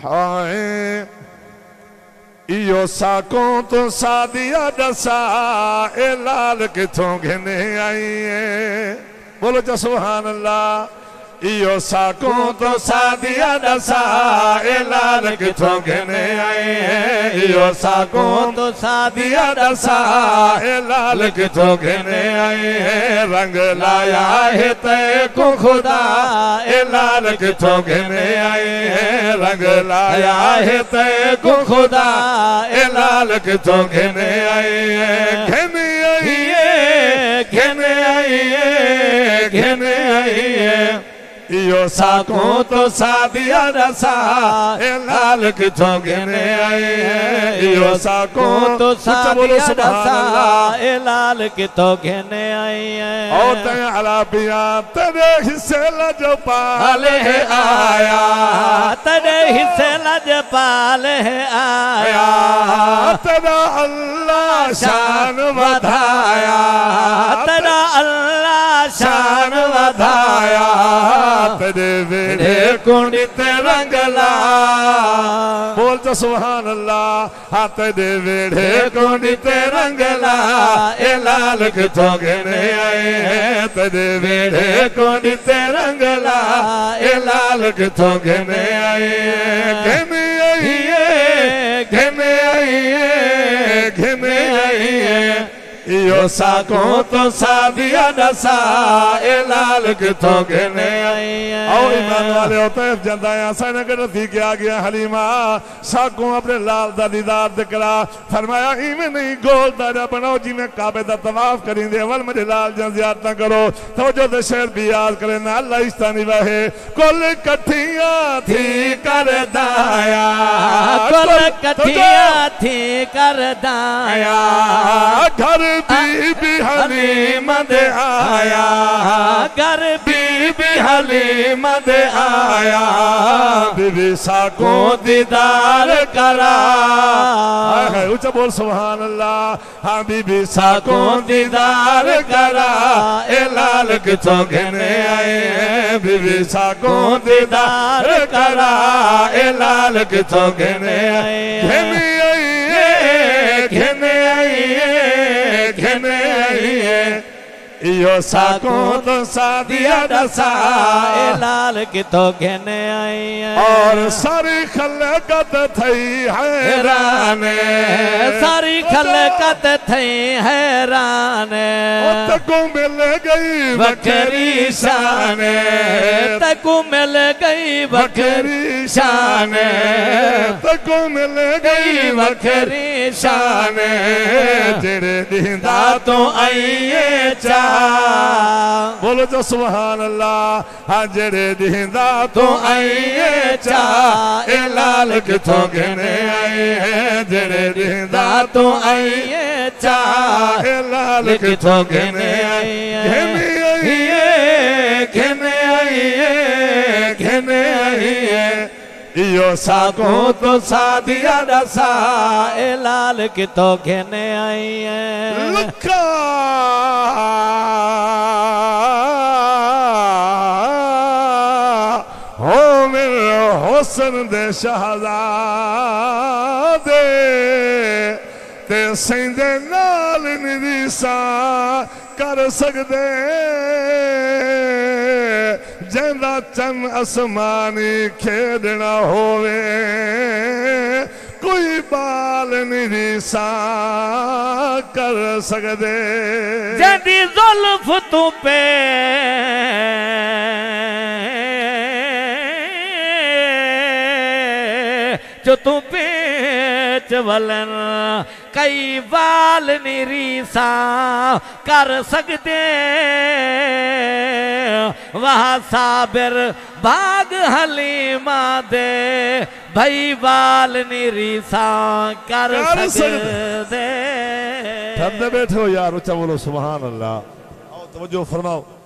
हाय इयो साकों तो सादिया दसा ए लाल किथों घिने आई है। बोलो जो सुभान अल्लाह। इयो साकों तो सादिया दसा ए लाल किथों घिने आई है। इयो साकों तो सादिया दसा ए लाल किथों घिने आई है। रंग लाया है तय को खुदा ए लाल किथों घिने आई है। रंग लाया है तय को खुदा ए लाल किथों घिने आई है। घिने आई है, घिने आई है, घिने आई है। इयो साकों तो सादिया दसा ए लाल किथों घिने आई है। इयो साकों तो सादिया दसा ए लाल किथों घिने आई है। और ते अलाबिया तेरे हिस्से लजपाल है आया। तेरे हिस्से लजपाल है आया। तेरा अल्लाह शान बढ़ाया। तेरा अल्लाह शान बढ़ाया। तेरे वेड़े कुंडित रंगला। बोल तो सुभान अल्लाह। हाँ तेरे वेड़े कुंडित रंगला ए लाल किथों घिने आए हैं। तेरे वेड़े कुंडित रंगला ए लाल किथों घिने आए हैं। घिने आई है, घिने आई है, घिने आई है। इयो साकों तो सादिया दसा ए लाल किथों घिने आई है। और ईमान वाले होते जंदा ऐसा नगर थी के आ गया हलीमा साकों अपने लाल दा दीदार दिकरा। फरमाया इवें नहीं गोल दायरा बनाओ जिमें काबे दा तवाफ करेंदे अवल मेरे लाल जन ज़ियारत करो। तो जो दे शेर भी याद करे ना अल्लाह इस्तानी वहे। कुल कठियां थी कर दाया। कुल कठियां थी कर दाया। घर बीबी हलीमा दे आया। घर बीबी हलीमा दे आया। बीबी साकों दीदार करा। ऊंचा बोल सुभान अल्लाह। हाँ बीबी साकों दीदार करा ए लाल किथों घिने आए हैं। बीबी साकों दीदार करा ए लाल किथों घिने आए हैं। घिने आई है, घिने आई है, घिने आई है। इयो साकों तो सादिया दसा ए लाल किथों घिने आई है। और सारी खलकत थई हैरान। सारी खलकत थई हैरान। तको मिल गई बकरी शान। तको मिल गई बकरी शान। तको मिल गई बकरी शान। तेरे दीदा तो आइए चा। बोलो जो सुभान अल्लाह। हाँ जेड़े दीदा तो आइए चा ए लाल किथों घिने आए हैं। जेड़े दीदा तो आइए चा ए लाल किथों घिने आए हैं। घिने आई है, घिने आई है, घिने आई है। इयो साकों तो सादिया दसा ए लाल किथों घिने आई है। लखा हो मेरे हुस्न दे शहजादे ते सेंदे नाल निरीसा कर सकदे। जिंदा चन आसमानी खेडना होवे कोई बाल निरीसा कर सकदे। जदी जुल्फ तू पे जो तू पेच वलन कई बाल निरीसा कर सकते। वहाँ साबिर भाग हलीमा दे भई बाल निरीसा कर सकते। ठंडे बैठो यार ऊंचा बोलो सुभान अल्लाह। आओ तवज्जो फरमाओ।